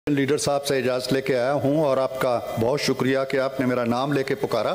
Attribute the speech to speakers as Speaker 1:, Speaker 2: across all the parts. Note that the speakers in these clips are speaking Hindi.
Speaker 1: लीडर साहब से इजाज़त लेके आया हूं और आपका बहुत शुक्रिया कि आपने मेरा नाम लेके पुकारा।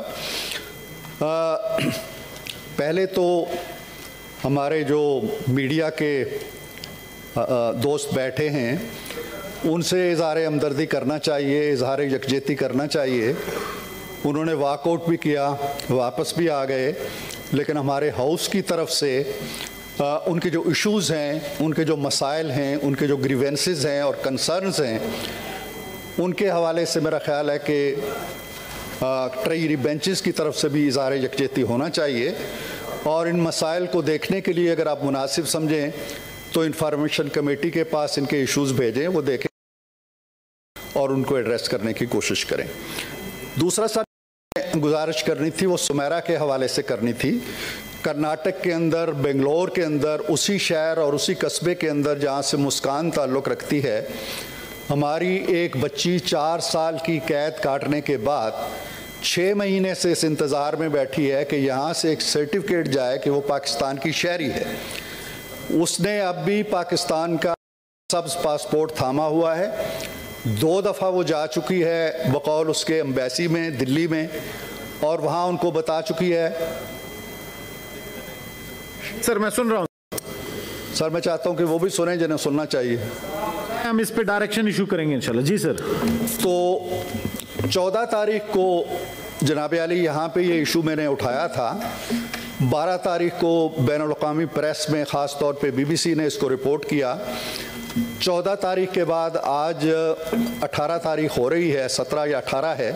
Speaker 1: पहले तो हमारे जो मीडिया के दोस्त बैठे हैं उनसे इज़हार हमदर्दी करना चाहिए, इज़हार यकजहती करना चाहिए। उन्होंने वॉकआउट भी किया, वापस भी आ गए, लेकिन हमारे हाउस की तरफ से उनके जो इश्यूज़ हैं, उनके जो मसाइल हैं, उनके जो ग्रीवेंसेस हैं और कंसर्न्स हैं, उनके हवाले से मेरा ख़्याल है कि ट्रेजरी बेंचेस की तरफ से भी इज़हार यकजहती होना चाहिए। और इन मसाइल को देखने के लिए अगर आप मुनासिब समझें तो इंफॉर्मेशन कमेटी के पास इनके इश्यूज़ भेजें, वो देखें और उनको एड्रेस करने की कोशिश करें। दूसरा सर गुजारिश करनी थी वो सुमेरा के हवाले से करनी थी। कर्नाटक के अंदर, बेंगलोर के अंदर, उसी शहर और उसी कस्बे के अंदर जहाँ से मुस्कान ताल्लुक़ रखती है, हमारी एक बच्ची 4 साल की कैद काटने के बाद 6 महीने से इस इंतज़ार में बैठी है कि यहाँ से एक सर्टिफिकेट जाए कि वो पाकिस्तान की शहरी है। उसने अब भी पाकिस्तान का सब्ज़ पासपोर्ट थामा हुआ है। 2 दफ़ा वो जा चुकी है बकौल उसके एम्बेसी में दिल्ली में, और वहाँ उनको बता चुकी है।
Speaker 2: सर मैं सुन रहा हूँ।
Speaker 1: सर मैं चाहता हूँ कि वो भी सुने जिन्हें सुनना चाहिए।
Speaker 2: हम इस पे डायरेक्शन इशू करेंगे इंशाल्लाह। जी सर।
Speaker 1: तो 14 तारीख को जनाब अली यहाँ पे ये इशू मैंने उठाया था। 12 तारीख को बैनुल अक़वामी प्रेस में ख़ास तौर पे BBC ने इसको रिपोर्ट किया। 14 तारीख के बाद आज 18 तारीख हो रही है, 17 या 18 है।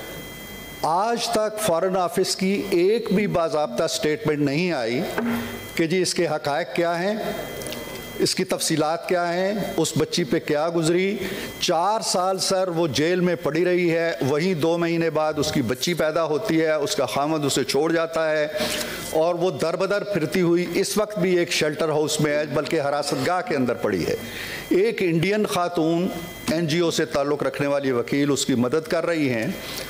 Speaker 1: आज तक फॉरेन ऑफिस की एक भी बाज़ाब्ता स्टेटमेंट नहीं आई कि जी इसके हक़ाइक़ क्या हैं, इसकी तफसीलात क्या हैं, उस बच्ची पे क्या गुजरी। 4 साल सर वो जेल में पड़ी रही है, वहीं 2 महीने बाद उसकी बच्ची पैदा होती है, उसका खामद उसे छोड़ जाता है और वो दर बदर फिरती हुई इस वक्त भी एक शेल्टर हाउस में है, बल्कि हिरासतगाह के अंदर पड़ी है। एक इंडियन खातून NGO से ताल्लुक़ रखने वाली वकील उसकी मदद कर रही हैं,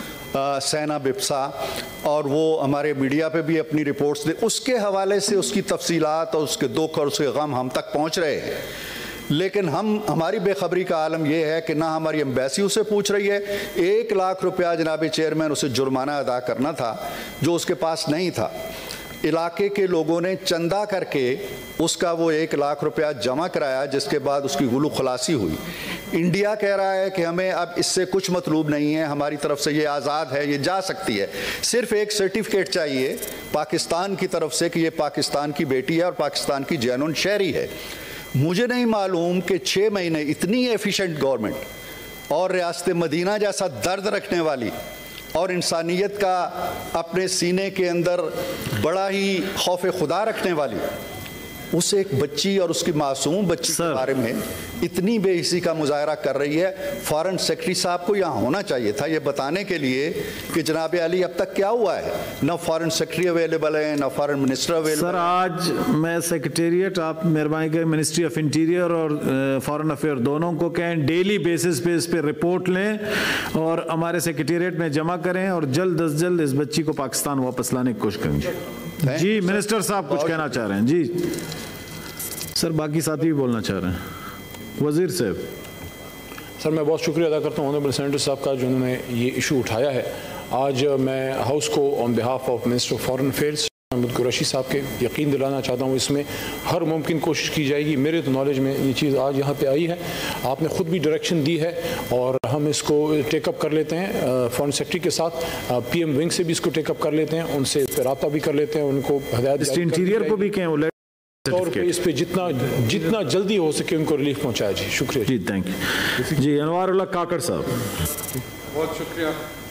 Speaker 1: सैना बिप्सा, और वो हमारे मीडिया पे भी अपनी रिपोर्ट्स दे, उसके हवाले से उसकी तफसीलात और उसके दुख और उसके गम हम तक पहुंच रहे हैं। लेकिन हमारी बेखबरी का आलम यह है कि ना हमारी एम्बेसी उसे पूछ रही है। 1 लाख रुपया जनाब चेयरमैन उसे जुर्माना अदा करना था जो उसके पास नहीं था। इलाके के लोगों ने चंदा करके उसका वो 1 लाख रुपया जमा कराया, जिसके बाद उसकी गुलू खलासी हुई। इंडिया कह रहा है कि हमें अब इससे कुछ मतलूब नहीं है, हमारी तरफ से ये आज़ाद है, ये जा सकती है। सिर्फ एक सर्टिफिकेट चाहिए पाकिस्तान की तरफ से कि ये पाकिस्तान की बेटी है और पाकिस्तान की जेनुइन शहरी है। मुझे नहीं मालूम कि 6 महीने इतनी एफिशिएंट गवर्नमेंट और रियासत मदीना जैसा दर्द रखने वाली और इंसानियत का अपने सीने के अंदर बड़ा ही खौफ खुदा रखने वाली उस एक बच्ची और उसकी मासूम बच्ची के बारे में इतनी बेहिसी का मुजाहरा कर रही है। फॉरेन सेक्रेटरी साहब को यहाँ होना चाहिए था ये बताने के लिए कि जनाब अली अब तक क्या हुआ है। न फॉरेन सेक्रेटरी अवेलेबल है, न फॉरेन मिनिस्टर अवेलेबल।
Speaker 2: सर आज मैं सेक्रेटेरिएट, आप मेहरबानी कर मिनिस्ट्री ऑफ इंटीरियर और फॉरेन अफेयर दोनों को कहें डेली बेसिस पे इस पर रिपोर्ट लें और हमारे सेक्रेटेरिएट में जमा करें और जल्द अज जल्द इस बच्ची को पाकिस्तान वापस लाने की कोशिश करेंगे। जी मिनिस्टर साहब कुछ कहना चाह रहे हैं। जी सर, बाकी साथी भी बोलना चाह रहे हैं। वजीर साहब।
Speaker 3: सर मैं बहुत शुक्रिया अदा करता हूँ ऑनरेबल सेनेटर साहब का जिन्होंने ये इशू उठाया है। आज मैं हाउस को on behalf of minister of foreign affairs Mahmood Qureshi साहब के यकीन दिलाना चाहता हूँ इसमें हर मुमकिन कोशिश की जाएगी। मेरे तो नॉलेज में ये चीज़ आज यहाँ पे आई है, आपने ख़ुद भी डायरेक्शन दी है और हम इसको टेकअप कर लेते हैं फॉरेन सेक्रेटरी के साथ, PM विंग से भी इसको टेकअप कर लेते हैं, उनसे रब्ता भी कर लेते हैं, उनको हदायत
Speaker 2: इंटीरियर को भी कहें
Speaker 3: तौर पे इस पे जितना जल्दी हो सके उनको रिलीफ पहुंचाया। जी शुक्रिया।
Speaker 2: जी थैंक यू। जी अनवारुल्लाह काकड़ साहब।
Speaker 4: बहुत शुक्रिया।